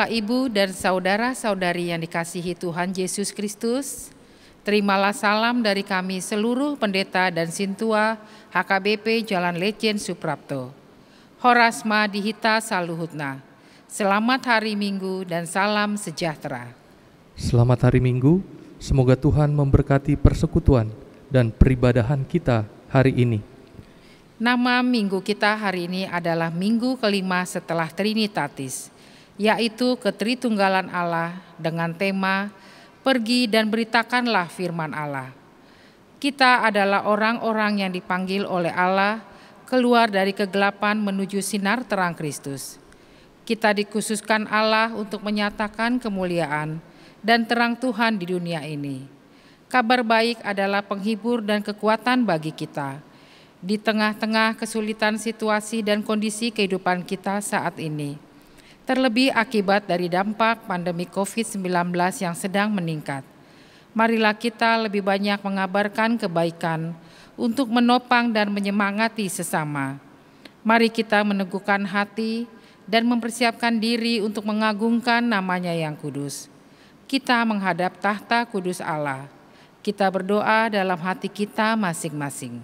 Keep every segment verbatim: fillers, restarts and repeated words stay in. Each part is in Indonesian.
Bapak, Ibu, dan saudara-saudari yang dikasihi Tuhan Yesus Kristus, terimalah salam dari kami seluruh pendeta dan sintua H K B P Jalan Lejen Suprapto. Horasma Dihita Saluhutna. Selamat hari Minggu dan salam sejahtera. Selamat hari Minggu, semoga Tuhan memberkati persekutuan dan peribadahan kita hari ini. Nama minggu kita hari ini adalah minggu kelima setelah Trinitatis, yaitu Ketritunggalan Allah dengan tema Pergi dan beritakanlah firman Allah. Kita adalah orang-orang yang dipanggil oleh Allah keluar dari kegelapan menuju sinar terang Kristus. Kita dikhususkan Allah untuk menyatakan kemuliaan dan terang Tuhan di dunia ini. Kabar baik adalah penghibur dan kekuatan bagi kita di tengah-tengah kesulitan situasi dan kondisi kehidupan kita saat ini, terlebih akibat dari dampak pandemi covid sembilan belas yang sedang meningkat. Marilah kita lebih banyak mengabarkan kebaikan untuk menopang dan menyemangati sesama. Mari kita meneguhkan hati dan mempersiapkan diri untuk mengagungkan namanya yang kudus. Kita menghadap tahta kudus Allah. Kita berdoa dalam hati kita masing-masing.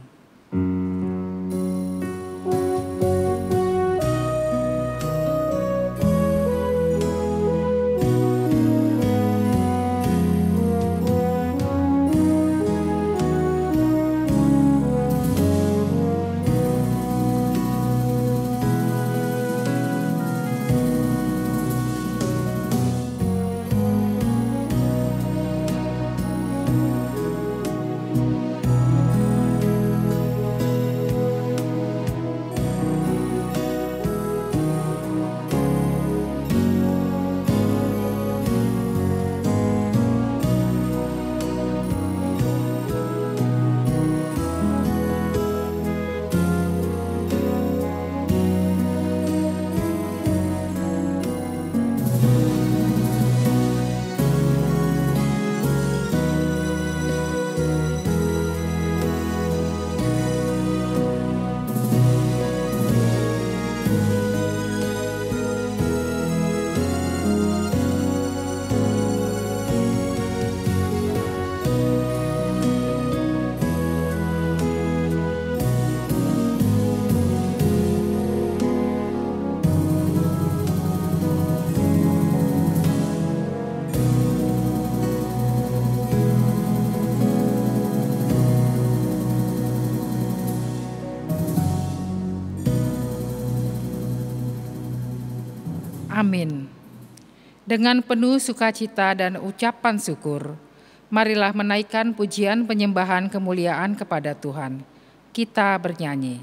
Amin. Dengan penuh sukacita dan ucapan syukur, marilah menaikkan pujian penyembahan kemuliaan kepada Tuhan. Kita bernyanyi.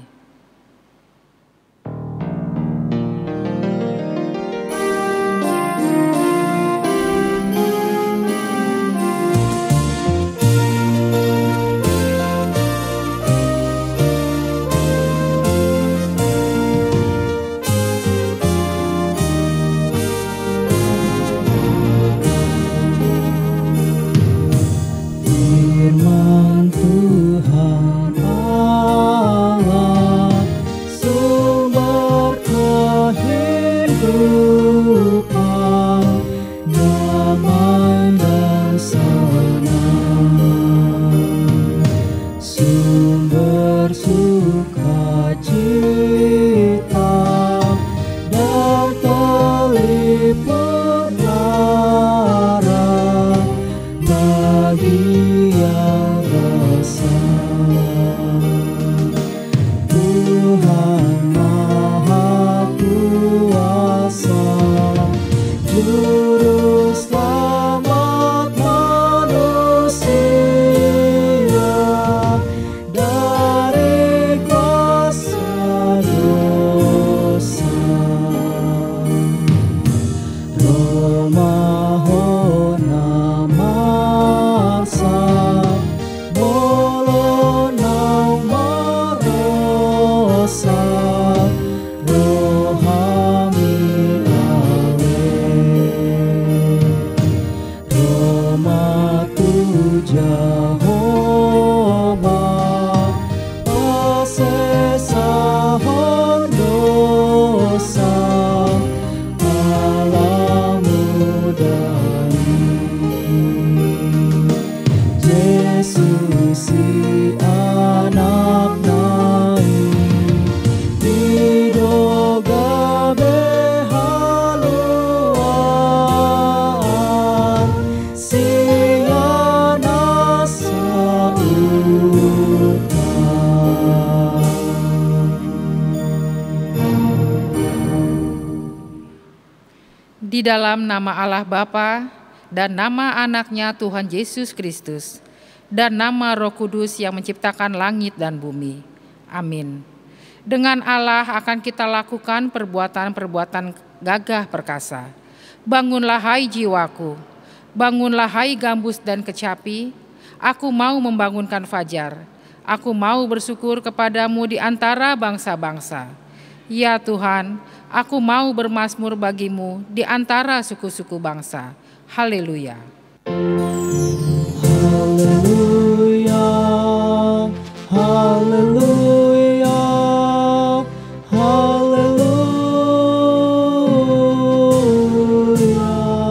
Yesus si anak nai didoga behaluan siana sautan. Di dalam nama Allah Bapa dan nama anaknya Tuhan Yesus Kristus dan nama Roh Kudus yang menciptakan langit dan bumi. Amin. Dengan Allah akan kita lakukan perbuatan-perbuatan gagah perkasa. Bangunlah hai jiwaku, bangunlah hai gambus dan kecapi, aku mau membangunkan fajar. Aku mau bersyukur kepadamu di antara bangsa-bangsa. Ya Tuhan, aku mau bermazmur bagimu di antara suku-suku bangsa. Haleluya. Haleluya, haleluya, haleluya.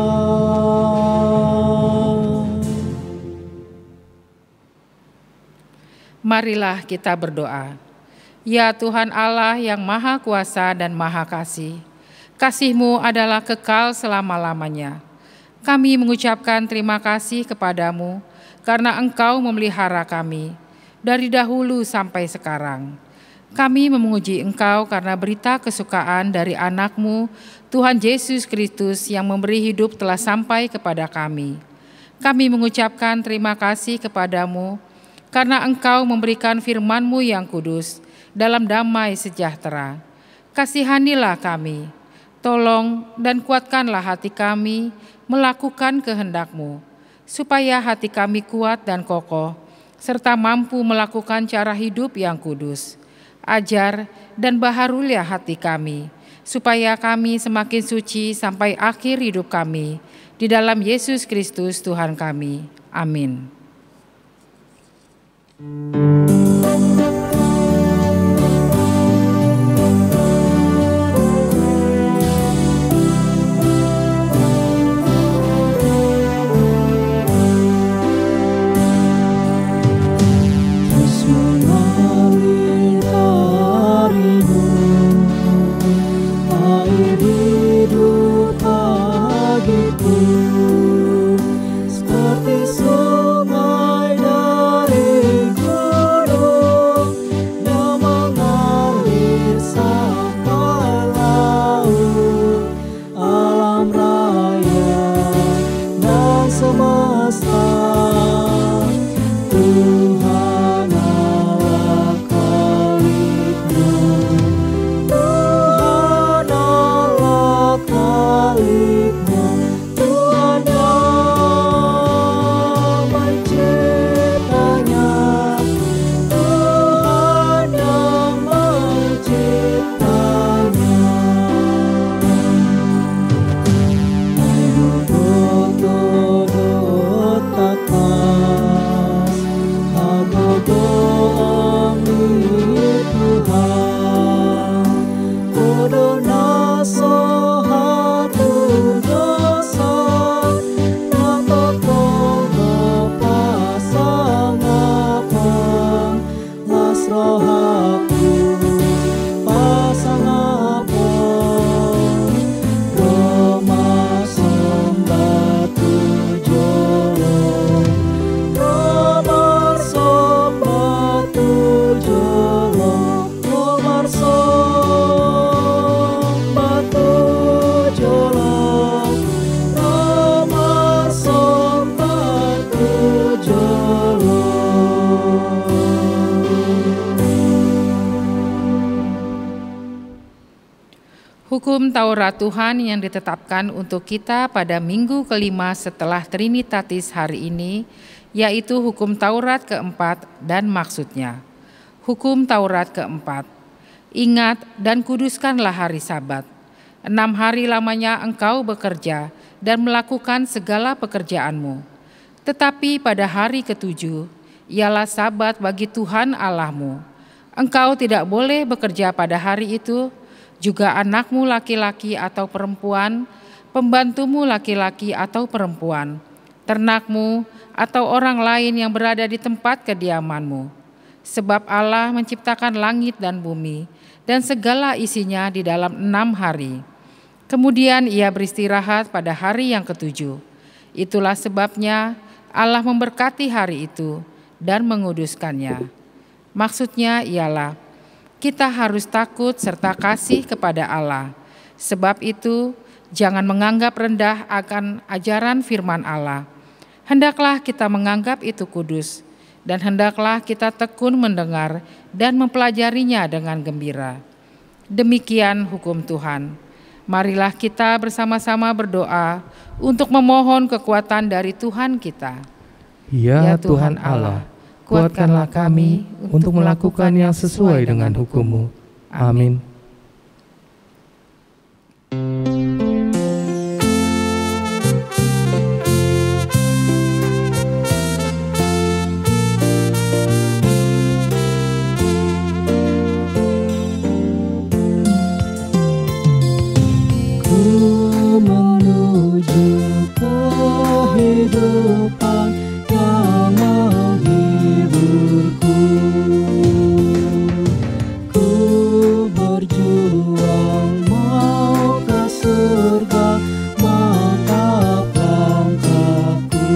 Marilah kita berdoa. Ya Tuhan Allah yang Maha Kuasa dan Maha Kasih, kasih-Mu adalah kekal selama-lamanya. Kami mengucapkan terima kasih kepadamu karena Engkau memelihara kami dari dahulu sampai sekarang. Kami memuji Engkau karena berita kesukaan dari anak-Mu, Tuhan Yesus Kristus yang memberi hidup telah sampai kepada kami. Kami mengucapkan terima kasih kepadamu karena Engkau memberikan firman-Mu yang kudus dalam damai sejahtera. Kasihanilah kami, tolong dan kuatkanlah hati kami melakukan kehendak-Mu, supaya hati kami kuat dan kokoh, serta mampu melakukan cara hidup yang kudus. Ajar dan baharulilah hati kami, supaya kami semakin suci sampai akhir hidup kami. Di dalam Yesus Kristus Tuhan kami. Amin. Hukum Taurat Tuhan yang ditetapkan untuk kita pada minggu kelima setelah Trinitatis hari ini, yaitu hukum Taurat keempat dan maksudnya. Hukum Taurat keempat, ingat dan kuduskanlah hari Sabat. Enam hari lamanya engkau bekerja dan melakukan segala pekerjaanmu. Tetapi pada hari ketujuh, ialah Sabat bagi Tuhan Allahmu. Engkau tidak boleh bekerja pada hari itu, juga anakmu laki-laki atau perempuan, pembantumu laki-laki atau perempuan, ternakmu, atau orang lain yang berada di tempat kediamanmu. Sebab Allah menciptakan langit dan bumi, dan segala isinya di dalam enam hari. Kemudian ia beristirahat pada hari yang ketujuh. Itulah sebabnya Allah memberkati hari itu dan menguduskannya. Maksudnya ialah kita harus takut serta kasih kepada Allah. Sebab itu jangan menganggap rendah akan ajaran firman Allah. Hendaklah kita menganggap itu kudus, dan hendaklah kita tekun mendengar dan mempelajarinya dengan gembira. Demikian hukum Tuhan. Marilah kita bersama-sama berdoa untuk memohon kekuatan dari Tuhan kita. Ya Tuhan Allah, kuatkanlah kami untuk melakukan yang sesuai dengan hukum-Mu. Amin. Menuju kehidupan yang menghiburku, ku berjuang mau ke surga, mantap langkahku.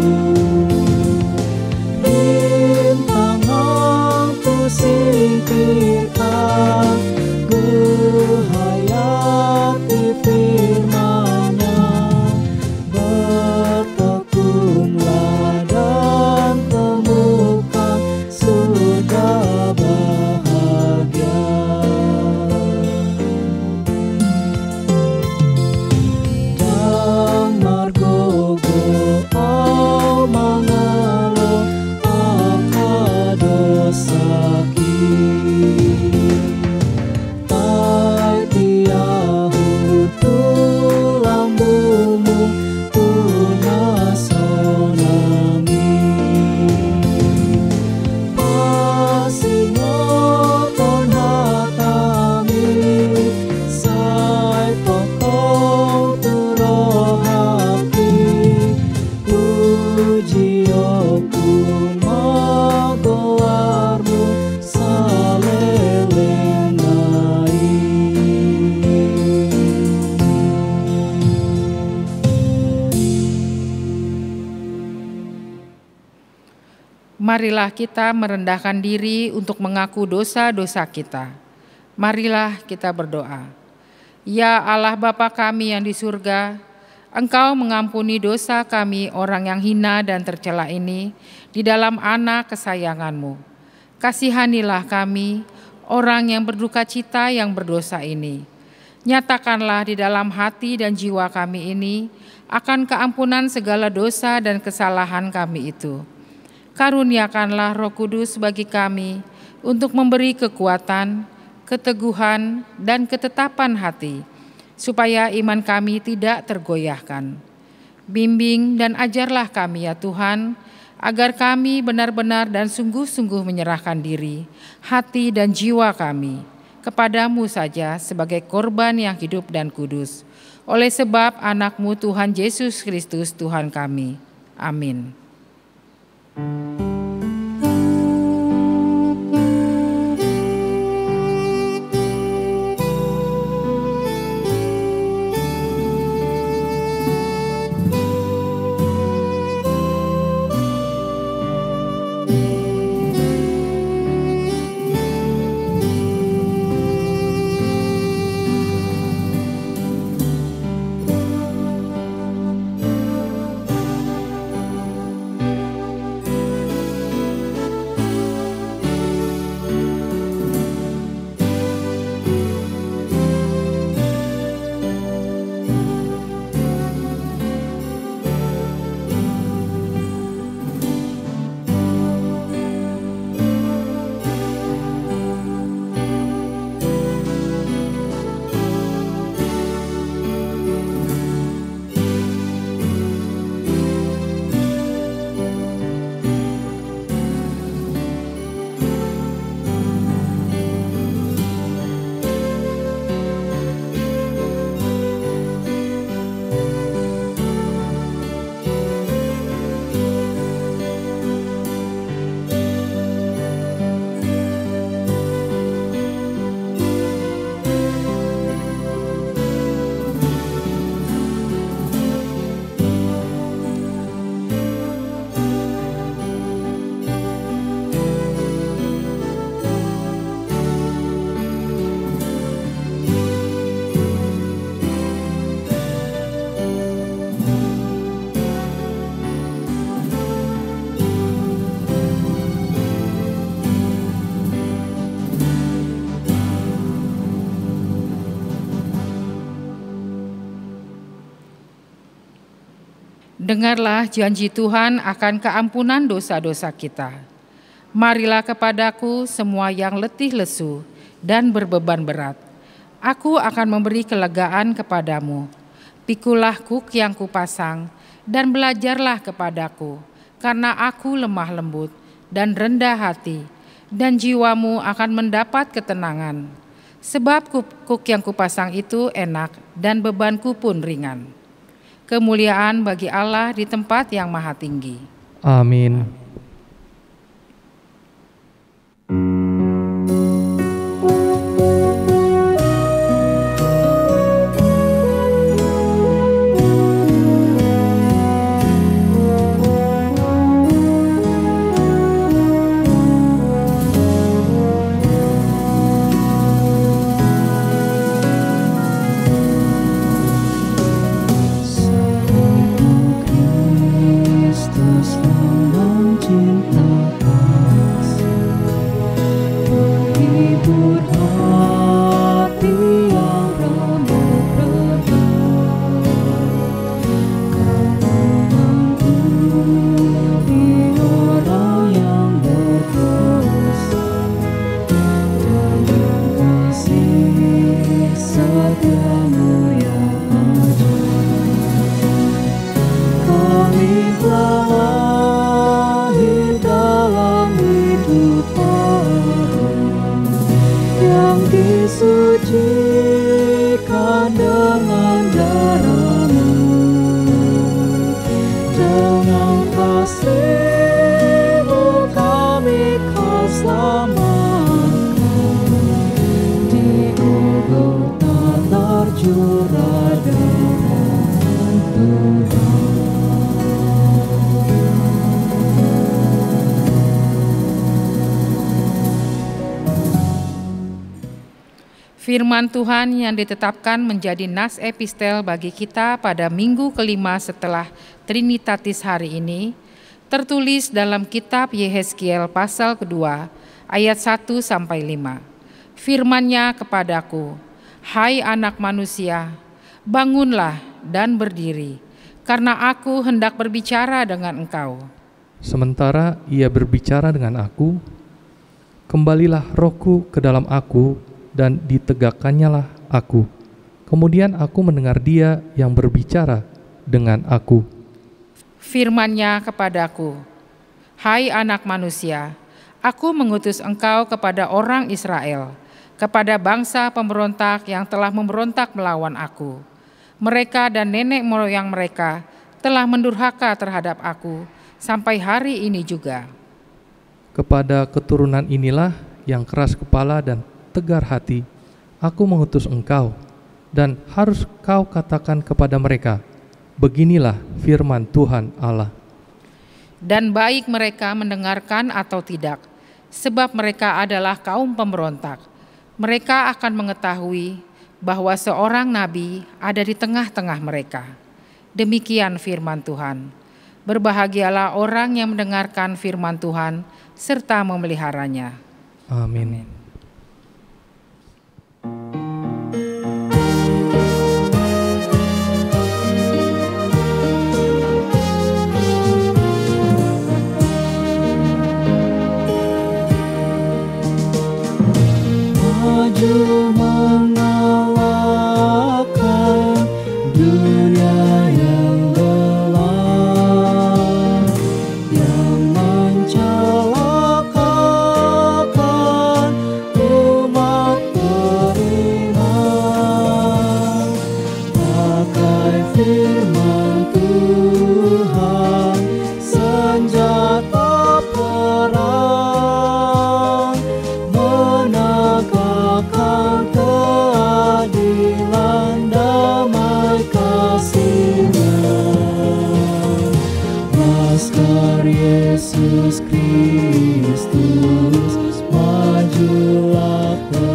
Rintangan ku singkirkan, ku hayati firman-Nya, bertekunlah dan temukan surga bahagia. Damar gogo au mangalo akadosaki, tai tiahu tulambumu tunasonami, pasingoton hatami, sai tokong turohati, pujioku magoarmu salelengai. Marilah kita merendahkan diri untuk mengaku dosa-dosa kita. Marilah kita berdoa. Ya Allah Bapa kami yang di surga, Engkau mengampuni dosa kami orang yang hina dan tercela ini di dalam anak kesayangan-Mu. Kasihanilah kami, orang yang berduka cita yang berdosa ini. Nyatakanlah di dalam hati dan jiwa kami ini akan keampunan segala dosa dan kesalahan kami itu. Karuniakanlah Roh Kudus bagi kami untuk memberi kekuatan, keteguhan, dan ketetapan hati, supaya iman kami tidak tergoyahkan. Bimbing dan ajarlah kami ya Tuhan, agar kami benar-benar dan sungguh-sungguh menyerahkan diri, hati dan jiwa kami kepadamu saja sebagai korban yang hidup dan kudus, oleh sebab anak-Mu Tuhan Yesus Kristus Tuhan kami. Amin. Dengarlah janji Tuhan akan keampunan dosa-dosa kita. Marilah kepadaku semua yang letih lesu dan berbeban berat. Aku akan memberi kelegaan kepadamu. Pikulah kuk yang kupasang dan belajarlah kepadaku, karena aku lemah lembut dan rendah hati, dan jiwamu akan mendapat ketenangan. Sebab kuk yang kupasang itu enak dan bebanku pun ringan. Kemuliaan bagi Allah di tempat yang maha tinggi. Amin. Disucikan dengan darah-Mu, dengan kasih-Mu kami Kau selamatkan. Di Golgota tercurah darah Tuhan. Firman Tuhan yang ditetapkan menjadi nas epistel bagi kita pada minggu kelima setelah Trinitatis hari ini, tertulis dalam kitab Yehezkiel pasal kedua, ayat satu sampai lima. Firman-Nya kepadaku, hai anak manusia, bangunlah dan berdiri, karena aku hendak berbicara dengan engkau. Sementara ia berbicara dengan aku, kembalilah rohku ke dalam aku, dan ditegakkannya lah aku. Kemudian aku mendengar Dia yang berbicara dengan aku. Firman-Nya kepadaku, hai anak manusia, aku mengutus engkau kepada orang Israel, kepada bangsa pemberontak yang telah memberontak melawan aku. Mereka dan nenek moyang mereka telah mendurhaka terhadap aku sampai hari ini juga. Kepada keturunan inilah yang keras kepala dan tegar hati, aku mengutus engkau, dan harus kau katakan kepada mereka, beginilah firman Tuhan Allah. Dan baik mereka mendengarkan atau tidak, sebab mereka adalah kaum pemberontak. Mereka akan mengetahui bahwa seorang nabi ada di tengah-tengah mereka. Demikian firman Tuhan. Berbahagialah orang yang mendengarkan firman Tuhan serta memeliharanya. Amin. Maju mengalahkan dunia yang gelap, yang mencelakakan umat beriman. Pakai firman Tuhan, senjata perang, menegakkan keadilan, damai kasih-Nya. Laskar Yesus Kristus, majulah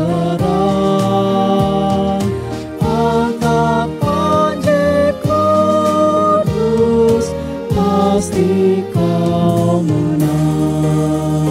perang. Angkat panji kudus, pasti kau menang.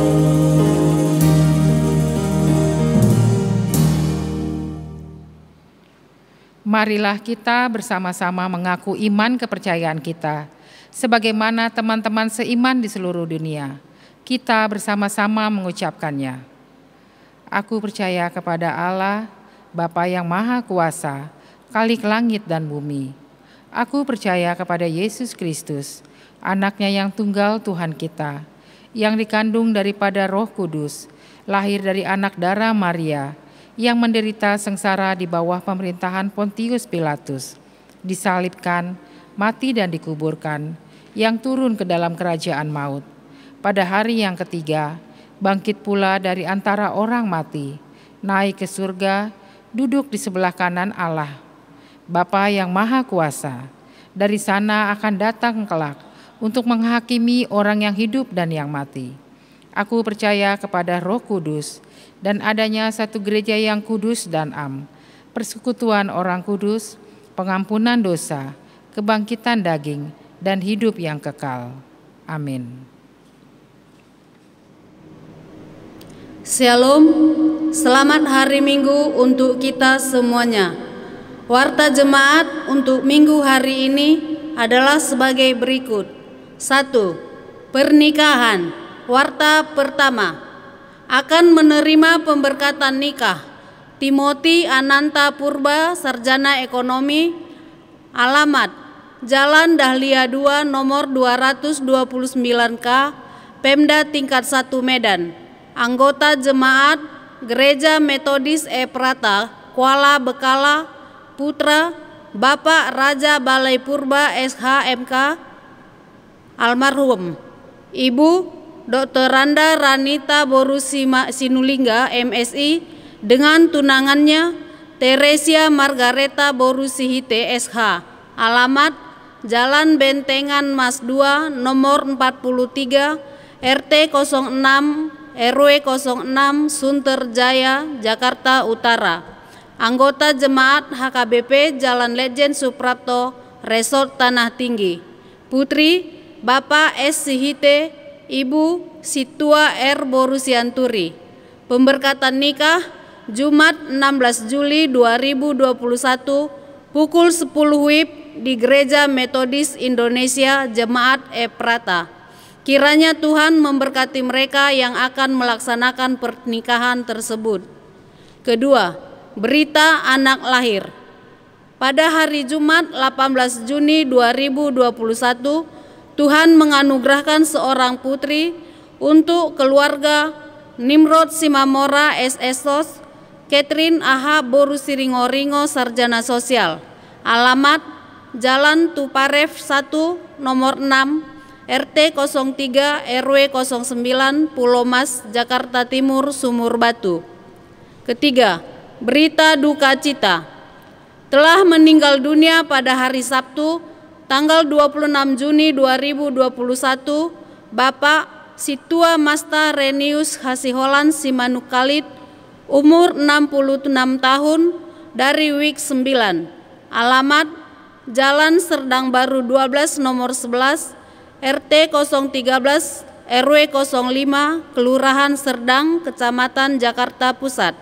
Marilah kita bersama-sama mengaku iman kepercayaan kita sebagaimana teman-teman seiman di seluruh dunia. Kita bersama-sama mengucapkannya. Aku percaya kepada Allah, Bapa yang Maha Kuasa, Khalik langit dan bumi. Aku percaya kepada Yesus Kristus, Anak-Nya yang tunggal Tuhan kita, yang dikandung daripada Roh Kudus, lahir dari anak darah Maria, yang menderita sengsara di bawah pemerintahan Pontius Pilatus, disalibkan, mati dan dikuburkan, yang turun ke dalam kerajaan maut. Pada hari yang ketiga, bangkit pula dari antara orang mati, naik ke surga, duduk di sebelah kanan Allah, Bapa yang Maha Kuasa. Dari sana akan datang kelak untuk menghakimi orang yang hidup dan yang mati. Aku percaya kepada Roh Kudus dan adanya satu gereja yang kudus dan am, persekutuan orang kudus, pengampunan dosa, kebangkitan daging, dan hidup yang kekal. Amin. Shalom, selamat hari Minggu untuk kita semuanya. Warta jemaat untuk minggu hari ini adalah sebagai berikut. Satu, pernikahan. Warta pertama, akan menerima pemberkatan nikah Timothy Ananta Purba, Sarjana Ekonomi. Alamat Jalan Dahlia dua nomor dua ratus dua puluh sembilan K, Pemda tingkat satu Medan. Anggota jemaat Gereja Metodis Eprata, Kuala Bekala, putra Bapak Raja Balai Purba S H M K almarhum. Ibu Doktor Randa Ranita Borusi Sinulinga M Si dengan tunangannya Teresia Margareta Borusi Hite S H. Alamat Jalan Bentengan Mas dua nomor empat puluh tiga R T nol enam R W nol enam Sunter Jaya, Jakarta Utara. Anggota jemaat H K B P Jalan Lejen Suprapto, Resort Tanah Tinggi. Putri Bapak S Sihite, Ibu Situa R Borusianturi. Pemberkatan nikah Jumat enam belas Juli dua ribu dua puluh satu pukul sepuluh W I B di Gereja Metodis Indonesia Jemaat Eprata. Kiranya Tuhan memberkati mereka yang akan melaksanakan pernikahan tersebut. Kedua, berita anak lahir. Pada hari Jumat delapan belas Juni dua ribu dua puluh satu, Tuhan menganugerahkan seorang putri untuk keluarga Nimrod Simamora S Esos, Catherine Aha Borusiringo-Ringo, Sarjana Sosial. Alamat Jalan Tuparev satu nomor enam R T nol tiga R W nol sembilan Pulau Mas, Jakarta Timur, Sumur Batu. Ketiga, berita duka cita. Telah meninggal dunia pada hari Sabtu tanggal dua puluh enam Juni dua ribu dua puluh satu Bapak Situa Masta Renius Hasiholan Simanukalit, umur enam puluh enam tahun, dari W I K sembilan. Alamat Jalan Serdang Baru dua belas nomor sebelas R T nol tiga belas R W nol lima Kelurahan Serdang, Kecamatan Jakarta Pusat.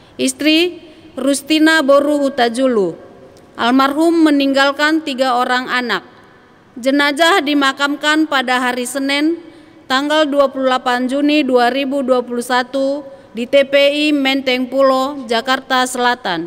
Istri Rustina Boru Hutajulu. Almarhum meninggalkan tiga orang anak. Jenazah dimakamkan pada hari Senin tanggal dua puluh delapan Juni dua ribu dua puluh satu di T P I Menteng Pulo, Jakarta Selatan.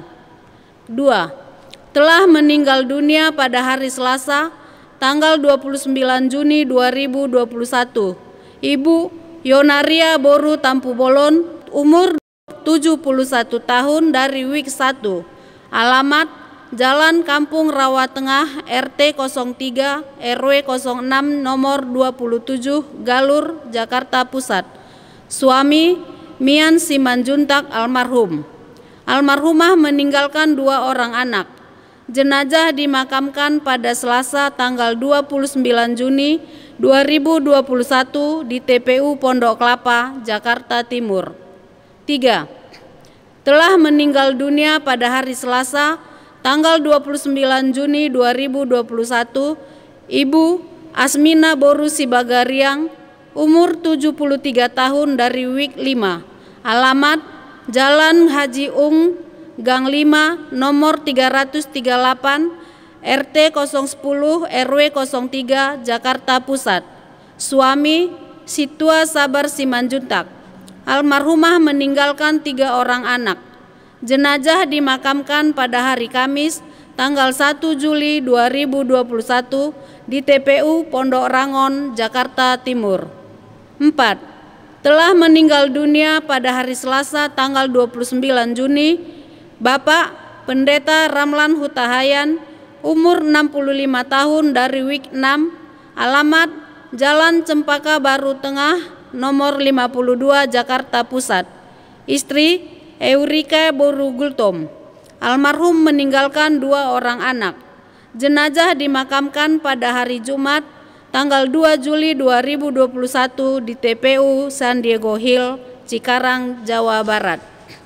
Dua, telah meninggal dunia pada hari Selasa tanggal dua puluh sembilan Juni dua ribu dua puluh satu Ibu Yonaria Boru Tampubolon, umur tujuh puluh satu tahun, dari W I K satu. Alamat Jalan Kampung Rawa Tengah R T nol tiga R W nol enam nomor dua puluh tujuh Galur, Jakarta Pusat. Suami Mian Simanjuntak almarhum. Almarhumah meninggalkan dua orang anak. Jenazah dimakamkan pada Selasa tanggal dua puluh sembilan Juni dua ribu dua puluh satu di T P U Pondok Kelapa, Jakarta Timur. Tiga, telah meninggal dunia pada hari Selasa tanggal dua puluh sembilan Juni dua ribu dua puluh satu Ibu Asmina Boru Sibagariang, umur tujuh puluh tiga tahun, dari W I K lima. Alamat Jalan Haji Ung Gang lima nomor tiga ratus tiga puluh delapan R T nol sepuluh R W nol tiga Jakarta Pusat. Suami Situa Sabar Simanjuntak. Almarhumah meninggalkan tiga orang anak. Jenazah dimakamkan pada hari Kamis tanggal satu Juli dua ribu dua puluh satu di T P U Pondok Rangon, Jakarta Timur. Empat. Telah meninggal dunia pada hari Selasa tanggal dua puluh sembilan Juni Bapak Pendeta Ramlan Hutahayan, umur enam puluh lima tahun dari Wik enam, alamat Jalan Cempaka Baru Tengah, nomor lima puluh dua Jakarta Pusat. Istri Eurika Borugultom. Almarhum meninggalkan dua orang anak. Jenazah dimakamkan pada hari Jumat tanggal dua Juli dua ribu dua puluh satu di T P U San Diego Hill, Cikarang, Jawa Barat.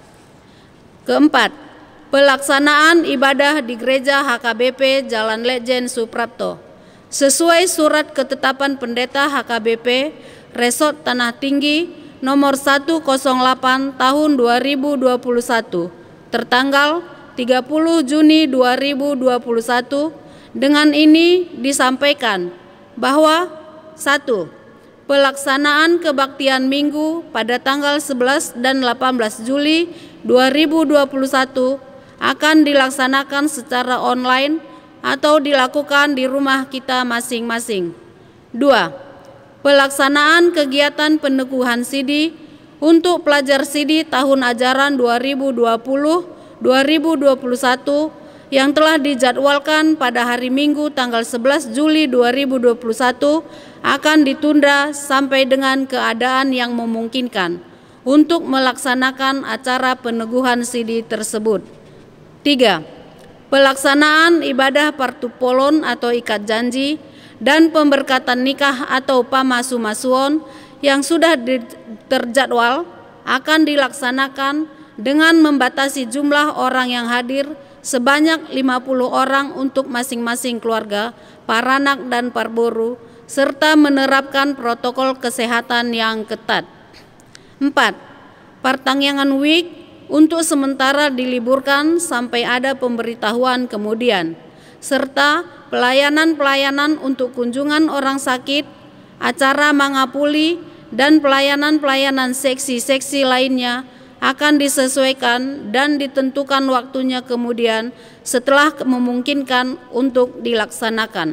Keempat, pelaksanaan ibadah di Gereja H K B P Jalan Lejen Suprapto. Sesuai surat ketetapan pendeta H K B P Resort Tanah Tinggi nomor seratus delapan tahun dua ribu dua puluh satu tertanggal tiga puluh Juni dua ribu dua puluh satu, dengan ini disampaikan bahwa satu. Pelaksanaan kebaktian Minggu pada tanggal sebelas dan delapan belas Juli dua ribu dua puluh satu akan dilaksanakan secara online atau dilakukan di rumah kita masing-masing. Dua. Pelaksanaan kegiatan peneguhan S I D I untuk pelajar S I D I tahun ajaran dua ribu dua puluh dua ribu dua puluh satu yang telah dijadwalkan pada hari Minggu tanggal sebelas Juli dua ribu dua puluh satu akan ditunda sampai dengan keadaan yang memungkinkan untuk melaksanakan acara peneguhan S I D I tersebut. Tiga. Pelaksanaan ibadah partupolon atau ikat janji dan pemberkatan nikah atau pamasumasuon yang sudah terjadwal akan dilaksanakan dengan membatasi jumlah orang yang hadir sebanyak lima puluh orang untuk masing-masing keluarga, paranak dan parboru, serta menerapkan protokol kesehatan yang ketat. Empat. Pertangyangan week untuk sementara diliburkan sampai ada pemberitahuan kemudian, serta pelayanan-pelayanan untuk kunjungan orang sakit, acara mangapuli, dan pelayanan-pelayanan seksi-seksi lainnya akan disesuaikan dan ditentukan waktunya kemudian setelah memungkinkan untuk dilaksanakan.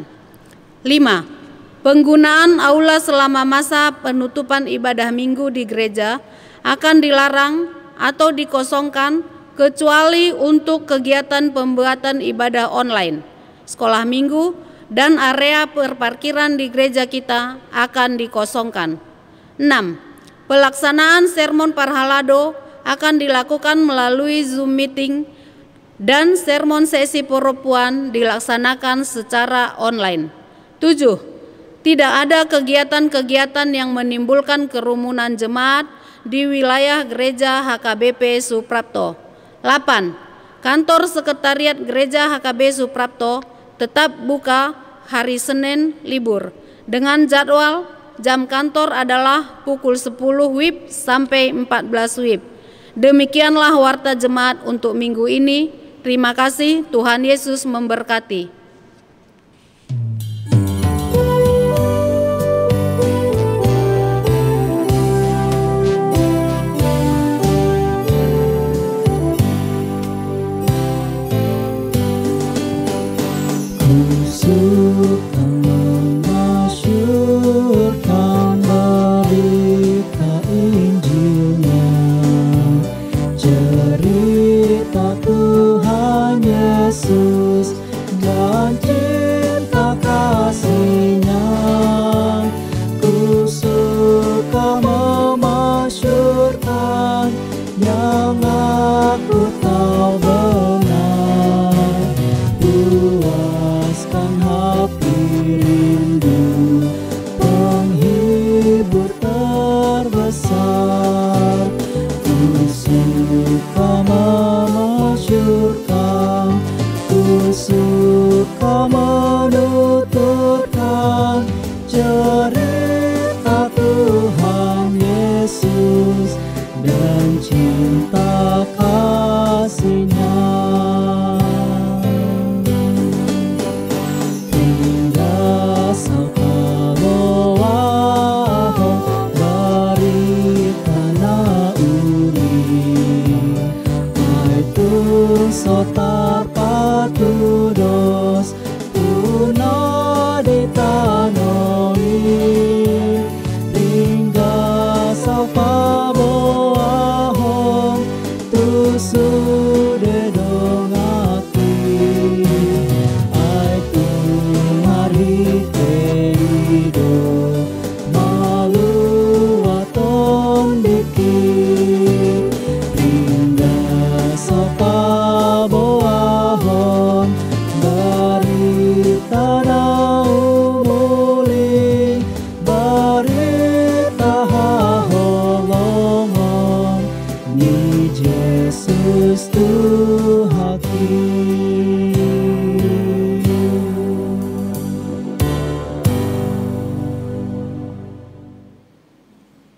Lima. Penggunaan aula selama masa penutupan ibadah minggu di gereja akan dilarang atau dikosongkan kecuali untuk kegiatan pembuatan ibadah online, sekolah minggu, dan area perparkiran di gereja kita akan dikosongkan. Enam. Pelaksanaan sermon parhalado akan dilakukan melalui Zoom meeting dan sermon sesi perempuan dilaksanakan secara online. Tujuh. Tidak ada kegiatan-kegiatan yang menimbulkan kerumunan jemaat di wilayah gereja H K B P Suprapto. Delapan. Kantor sekretariat gereja H K B Suprapto tetap buka hari Senin libur dengan jadwal jam kantor adalah pukul sepuluh W I B sampai empat belas W I B. Demikianlah warta jemaat untuk minggu ini. Terima kasih, Tuhan Yesus memberkati. Suka memasyurkan berita Injilnya, cerita Tuhan Yesus.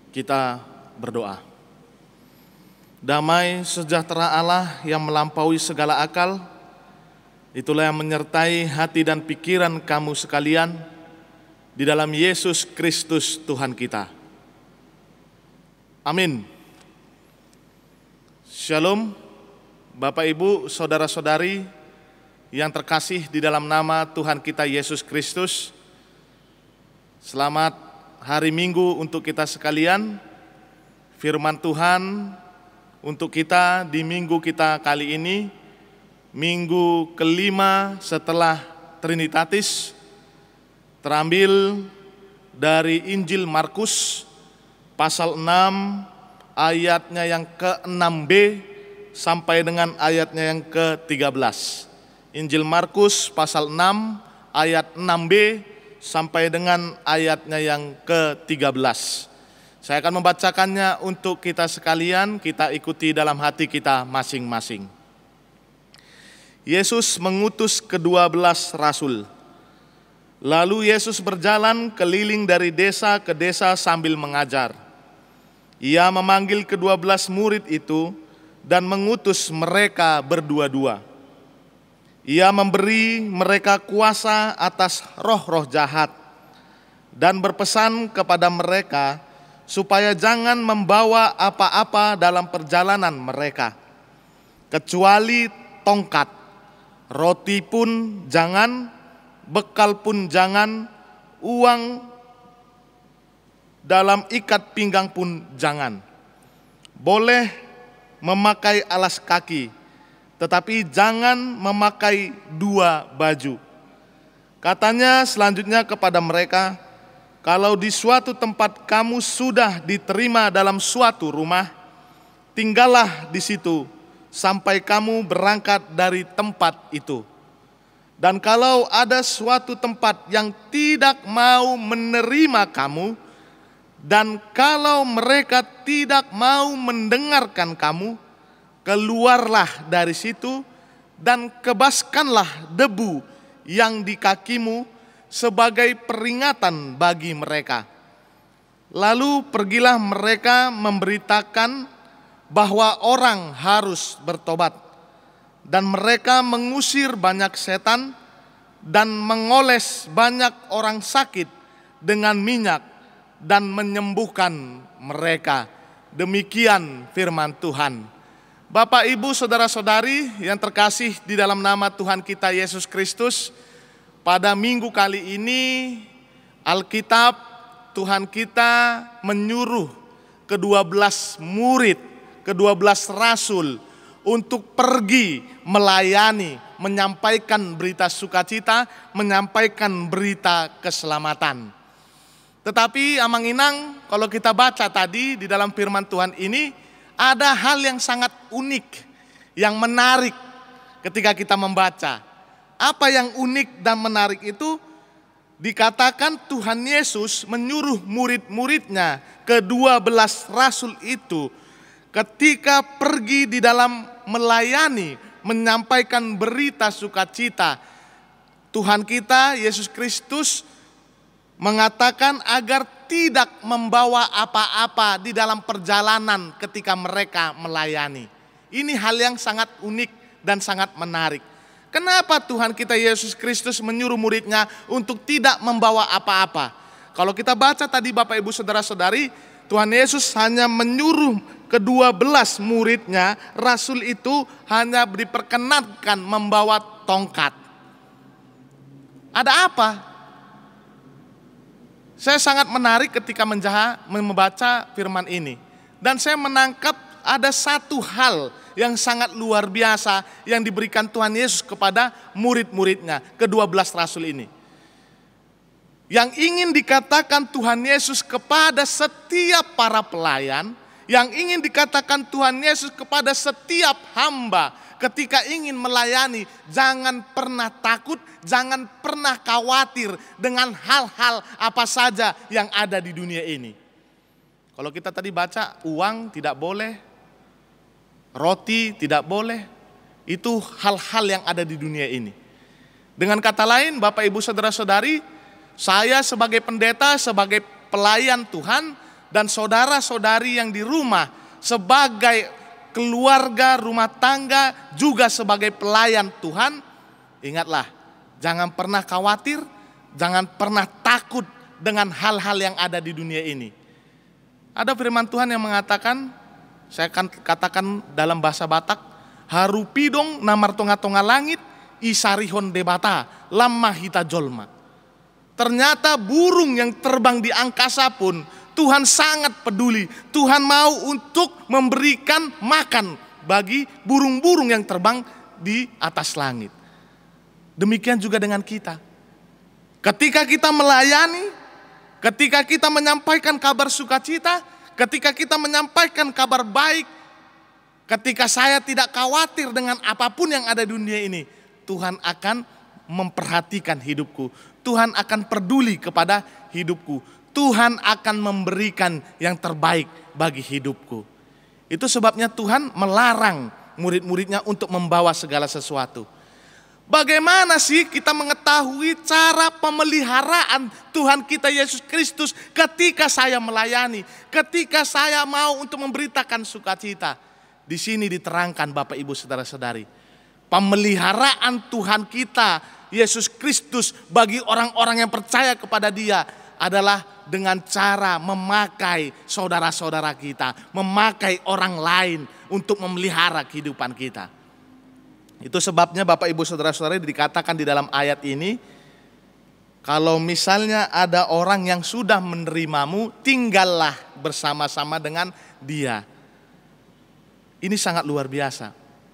Kita berdoa. Damai sejahtera Allah yang melampaui segala akal, itulah yang menyertai hati dan pikiran kamu sekalian di dalam Yesus Kristus Tuhan kita. Amin. Shalom, Bapak Ibu, saudara-saudari yang terkasih di dalam nama Tuhan kita Yesus Kristus. Selamat hari Minggu untuk kita sekalian. Firman Tuhan untuk kita di minggu kita kali ini, minggu kelima setelah Trinitatis, terambil dari Injil Markus pasal enam ayatnya yang ke enam b sampai dengan ayatnya yang ke tiga belas. Injil Markus pasal enam ayat enam b sampai dengan ayatnya yang ke tiga belas. Saya akan membacakannya untuk kita sekalian, kita ikuti dalam hati kita masing-masing. Yesus mengutus kedua belas rasul. Lalu Yesus berjalan keliling dari desa ke desa sambil mengajar. Ia memanggil kedua belas murid itu dan mengutus mereka berdua-dua. Ia memberi mereka kuasa atas roh-roh jahat dan berpesan kepada mereka supaya jangan membawa apa-apa dalam perjalanan mereka, kecuali tongkat, roti pun jangan, bekal pun jangan, uang dalam ikat pinggang pun jangan. Boleh memakai alas kaki, tetapi jangan memakai dua baju. Katanya selanjutnya kepada mereka, kalau di suatu tempat kamu sudah diterima dalam suatu rumah, tinggallah di situ sampai kamu berangkat dari tempat itu. Dan kalau ada suatu tempat yang tidak mau menerima kamu, dan kalau mereka tidak mau mendengarkan kamu, keluarlah dari situ dan kebaskanlah debu yang di kakimu sebagai peringatan bagi mereka. Lalu pergilah mereka memberitakan bahwa orang harus bertobat, dan mereka mengusir banyak setan dan mengoles banyak orang sakit dengan minyak dan menyembuhkan mereka. Demikian firman Tuhan. Bapak, Ibu, saudara-saudari yang terkasih di dalam nama Tuhan kita Yesus Kristus, pada minggu kali ini Alkitab Tuhan kita menyuruh kedua belas murid, kedua belas rasul untuk pergi melayani, menyampaikan berita sukacita, menyampaikan berita keselamatan. Tetapi Amang Inang, kalau kita baca tadi di dalam firman Tuhan ini, ada hal yang sangat unik, yang menarik ketika kita membaca. Apa yang unik dan menarik itu? Dikatakan Tuhan Yesus menyuruh murid-muridnya, kedua belas rasul itu, ketika pergi di dalam melayani, menyampaikan berita sukacita, Tuhan kita Yesus Kristus mengatakan agar tidak membawa apa-apa di dalam perjalanan ketika mereka melayani. Ini hal yang sangat unik dan sangat menarik. Kenapa Tuhan kita Yesus Kristus menyuruh muridnya untuk tidak membawa apa-apa? Kalau kita baca tadi Bapak Ibu Saudara-saudari, Tuhan Yesus hanya menyuruh kedua belas muridnya, rasul itu hanya diperkenankan membawa tongkat. Ada apa? Saya sangat menarik ketika menjaha, membaca firman ini. Dan saya menangkap ada satu hal yang sangat luar biasa yang diberikan Tuhan Yesus kepada murid-muridnya, kedua belas rasul ini. Yang ingin dikatakan Tuhan Yesus kepada setiap para pelayan, yang ingin dikatakan Tuhan Yesus kepada setiap hamba ketika ingin melayani, jangan pernah takut, jangan pernah khawatir dengan hal-hal apa saja yang ada di dunia ini. Kalau kita tadi baca, uang tidak boleh, roti tidak boleh, itu hal-hal yang ada di dunia ini. Dengan kata lain, Bapak Ibu Saudara-saudari, saya sebagai pendeta, sebagai pelayan Tuhan, dan saudara-saudari yang di rumah sebagai keluarga, rumah tangga, juga sebagai pelayan Tuhan, ingatlah, jangan pernah khawatir, jangan pernah takut dengan hal-hal yang ada di dunia ini. Ada firman Tuhan yang mengatakan, saya akan katakan dalam bahasa Batak, harupidong namar tonga-tonga langit, isarihon debata, lama hita jolma. Ternyata burung yang terbang di angkasa pun Tuhan sangat peduli. Tuhan mau untuk memberikan makan bagi burung-burung yang terbang di atas langit. Demikian juga dengan kita. Ketika kita melayani, ketika kita menyampaikan kabar sukacita, ketika kita menyampaikan kabar baik, ketika saya tidak khawatir dengan apapun yang ada di dunia ini, Tuhan akan memperhatikan hidupku. Tuhan akan peduli kepada hidupku. Tuhan akan memberikan yang terbaik bagi hidupku. Itu sebabnya Tuhan melarang murid-muridnya untuk membawa segala sesuatu. Bagaimana sih kita mengetahui cara pemeliharaan Tuhan kita Yesus Kristus ketika saya melayani, ketika saya mau untuk memberitakan sukacita? Di sini diterangkan Bapak Ibu Saudara-saudari. Pemeliharaan Tuhan kita Yesus Kristus bagi orang-orang yang percaya kepada Dia adalah dengan cara memakai saudara-saudara kita, memakai orang lain untuk memelihara kehidupan kita. Itu sebabnya Bapak Ibu Saudara-saudari dikatakan di dalam ayat ini, kalau misalnya ada orang yang sudah menerimamu, tinggallah bersama-sama dengan dia. Ini sangat luar biasa.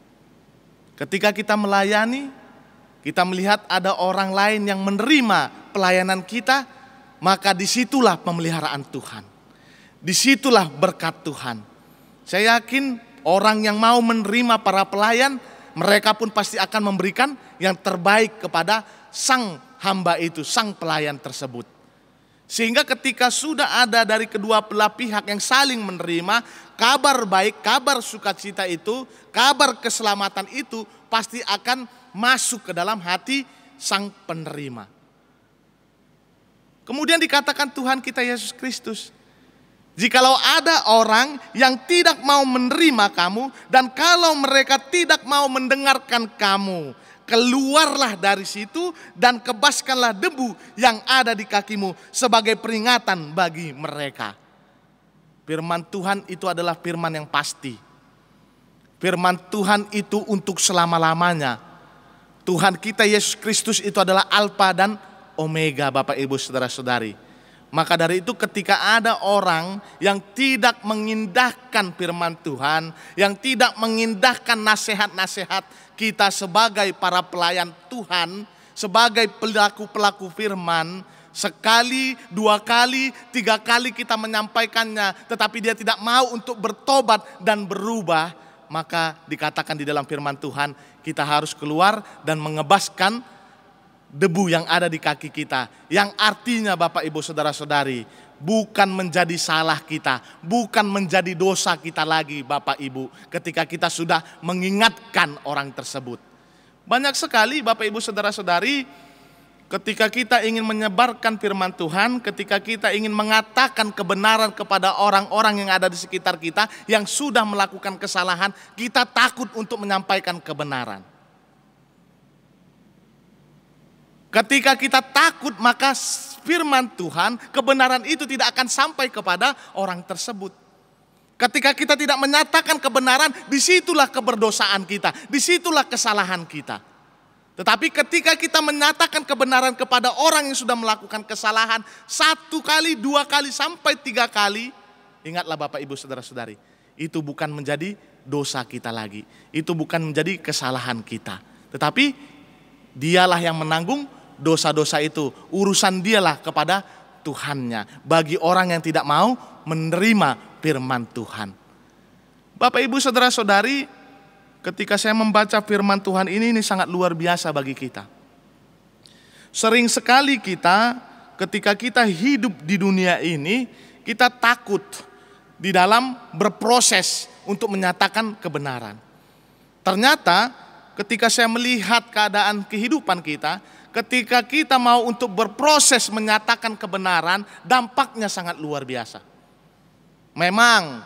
Ketika kita melayani, kita melihat ada orang lain yang menerima pelayanan kita, maka disitulah pemeliharaan Tuhan. Disitulah berkat Tuhan. Saya yakin orang yang mau menerima para pelayan, mereka pun pasti akan memberikan yang terbaik kepada sang hamba itu, sang pelayan tersebut. Sehingga ketika sudah ada dari kedua belah pihak yang saling menerima, kabar baik, kabar sukacita itu, kabar keselamatan itu pasti akan masuk ke dalam hati sang penerima. Kemudian dikatakan Tuhan kita Yesus Kristus, jikalau ada orang yang tidak mau menerima kamu, dan kalau mereka tidak mau mendengarkan kamu, keluarlah dari situ dan kebaskanlah debu yang ada di kakimu sebagai peringatan bagi mereka. Firman Tuhan itu adalah firman yang pasti. Firman Tuhan itu untuk selama-lamanya. Tuhan kita Yesus Kristus itu adalah Alfa dan Omega, Bapak Ibu Saudara-saudari. Maka dari itu ketika ada orang yang tidak mengindahkan firman Tuhan, yang tidak mengindahkan nasihat-nasihat kita sebagai para pelayan Tuhan, sebagai pelaku-pelaku firman, sekali, dua kali, tiga kali kita menyampaikannya, tetapi dia tidak mau untuk bertobat dan berubah, maka dikatakan di dalam firman Tuhan, kita harus keluar dan mengebaskan debu yang ada di kaki kita. Yang artinya Bapak Ibu Saudara-saudari, bukan menjadi salah kita, bukan menjadi dosa kita lagi Bapak Ibu, ketika kita sudah mengingatkan orang tersebut. Banyak sekali Bapak Ibu Saudara-saudari, ketika kita ingin menyebarkan firman Tuhan, ketika kita ingin mengatakan kebenaran kepada orang-orang yang ada di sekitar kita yang sudah melakukan kesalahan, kita takut untuk menyampaikan kebenaran. Ketika kita takut, maka firman Tuhan, kebenaran itu tidak akan sampai kepada orang tersebut. Ketika kita tidak menyatakan kebenaran, disitulah keberdosaan kita, disitulah kesalahan kita. Tetapi ketika kita menyatakan kebenaran kepada orang yang sudah melakukan kesalahan, satu kali, dua kali, sampai tiga kali, ingatlah Bapak Ibu Saudara-saudari, itu bukan menjadi dosa kita lagi, itu bukan menjadi kesalahan kita. Tetapi dialah yang menanggung dosa-dosa itu, urusan dialah kepada Tuhannya, bagi orang yang tidak mau menerima firman Tuhan. Bapak Ibu Saudara-saudari, ketika saya membaca firman Tuhan ini, ini sangat luar biasa bagi kita. Sering sekali kita, ketika kita hidup di dunia ini, kita takut di dalam berproses untuk menyatakan kebenaran. Ternyata ketika saya melihat keadaan kehidupan kita, ketika kita mau untuk berproses menyatakan kebenaran, dampaknya sangat luar biasa. memang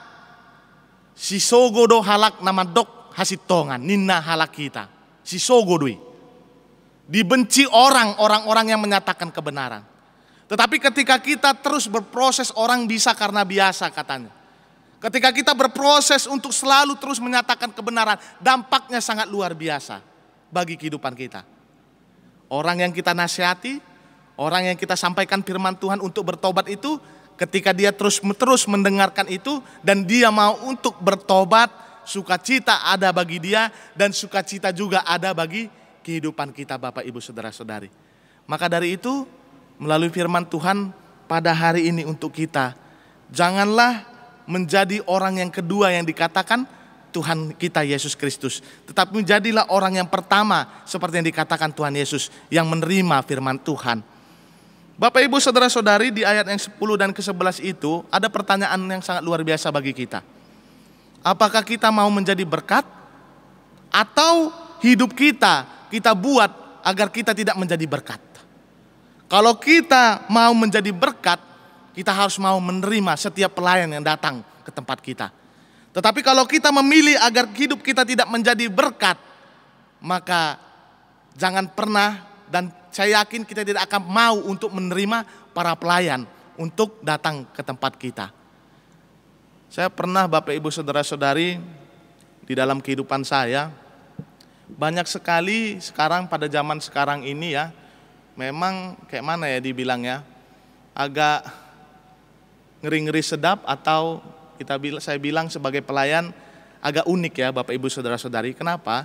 si sogodo halak nama dok hasitongan ninna halak kita. Si sogodoi dibenci orang orang-orang yang menyatakan kebenaran. Tetapi ketika kita terus berproses, orang bisa karena biasa katanya. Ketika kita berproses untuk selalu terus menyatakan kebenaran, dampaknya sangat luar biasa bagi kehidupan kita. Orang yang kita nasihati, orang yang kita sampaikan firman Tuhan untuk bertobat itu, ketika dia terus-terus mendengarkan itu dan dia mau untuk bertobat, sukacita ada bagi dia dan sukacita juga ada bagi kehidupan kita Bapak Ibu Saudara-saudari. Maka dari itu, melalui firman Tuhan pada hari ini untuk kita, janganlah menjadi orang yang kedua yang dikatakan Tuhan kita Yesus Kristus, tetapi menjadilah orang yang pertama seperti yang dikatakan Tuhan Yesus yang menerima firman Tuhan. Bapak Ibu Saudara-saudari, di ayat yang sepuluh dan ke sebelas itu ada pertanyaan yang sangat luar biasa bagi kita. Apakah kita mau menjadi berkat atau hidup kita kita buat agar kita tidak menjadi berkat? Kalau kita mau menjadi berkat, kita harus mau menerima setiap pelayan yang datang ke tempat kita. Tetapi kalau kita memilih agar hidup kita tidak menjadi berkat, maka jangan pernah, dan saya yakin kita tidak akan mau untuk menerima para pelayan untuk datang ke tempat kita. Saya pernah Bapak Ibu Saudara-saudari, di dalam kehidupan saya, banyak sekali sekarang pada zaman sekarang ini ya, memang kayak mana ya dibilangnya, agak ngeri-ngeri sedap, atau kita bilang, saya bilang sebagai pelayan agak unik ya Bapak Ibu Saudara-saudari. Kenapa?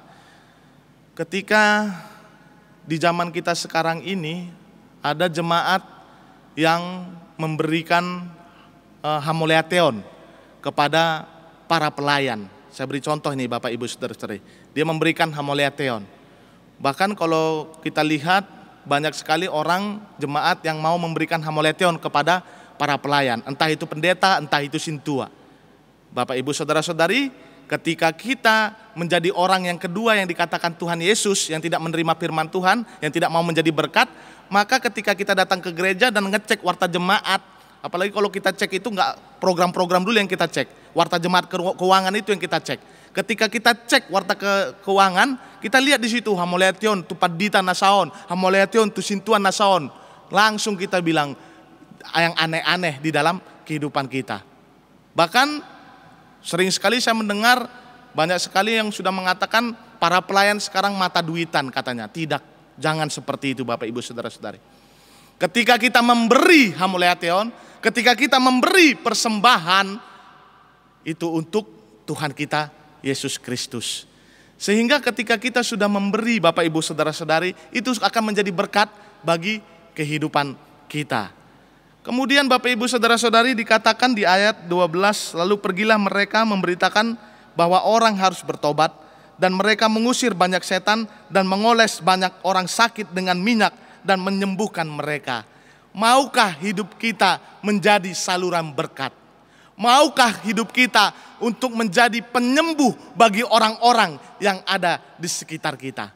Ketika di zaman kita sekarang ini ada jemaat yang memberikan uh, hamoleateon kepada para pelayan. Saya beri contoh ini Bapak Ibu Saudara-saudari. Dia memberikan hamoleateon. Bahkan kalau kita lihat banyak sekali orang jemaat yang mau memberikan hamoleateon kepada para pelayan, entah itu pendeta, entah itu sintua. Bapak Ibu Saudara-saudari, ketika kita menjadi orang yang kedua yang dikatakan Tuhan Yesus, yang tidak menerima firman Tuhan, yang tidak mau menjadi berkat, maka ketika kita datang ke gereja dan ngecek warta jemaat, apalagi kalau kita cek itu enggak program-program dulu yang kita cek, warta jemaat keuangan itu yang kita cek. Ketika kita cek warta ke keuangan, kita lihat di situ hamoleateon tu padita nasaon, hamoleateon tu sintuan nasaon. Langsung kita bilang yang aneh-aneh di dalam kehidupan kita. Bahkan sering sekali saya mendengar banyak sekali yang sudah mengatakan para pelayan sekarang mata duitan katanya. Tidak, jangan seperti itu Bapak Ibu Saudara-saudari. Ketika kita memberi hamoleateon, ketika kita memberi persembahan, itu untuk Tuhan kita Yesus Kristus. Sehingga ketika kita sudah memberi Bapak Ibu Saudara-saudari, itu akan menjadi berkat bagi kehidupan kita. Kemudian Bapak Ibu Saudara-saudari dikatakan di ayat dua belas, lalu pergilah mereka memberitakan bahwa orang harus bertobat, dan mereka mengusir banyak setan dan mengoles banyak orang sakit dengan minyak dan menyembuhkan mereka. Maukah hidup kita menjadi saluran berkat? Maukah hidup kita untuk menjadi penyembuh bagi orang-orang yang ada di sekitar kita?